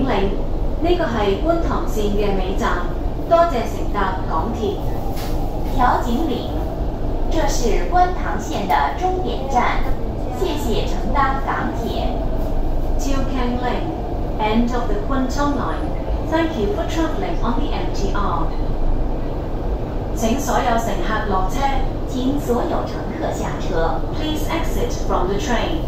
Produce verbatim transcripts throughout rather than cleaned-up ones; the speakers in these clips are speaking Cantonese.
岭，呢個係觀塘線嘅尾站，多謝乘搭港鐵。 調景嶺，這是觀塘線的終點站，謝謝乘搭港鐵。 超 Keng Lane, end of the Kwun Tong Line. Thank you for travelling on the M T R. 請所有乘客落車。 請所有乘客下車。 Please exit from the train.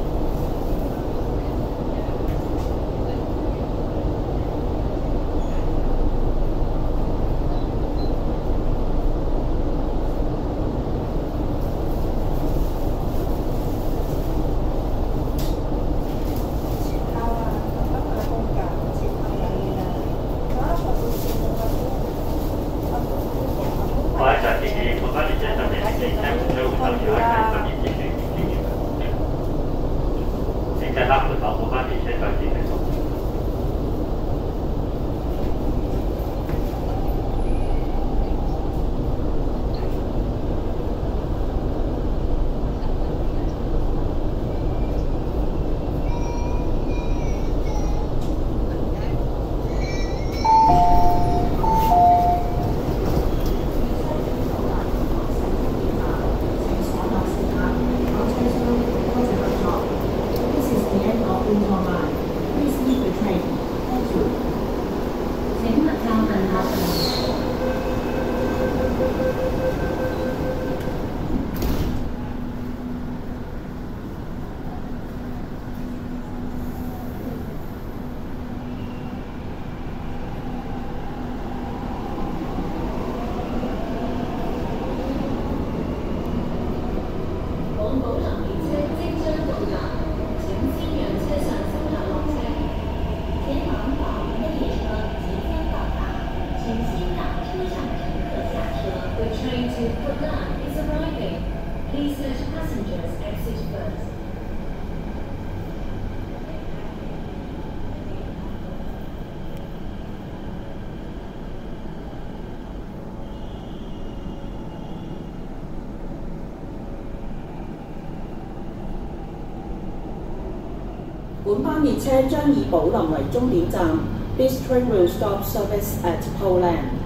本班列車將以寶林為終點站。This train will stop service at Poland.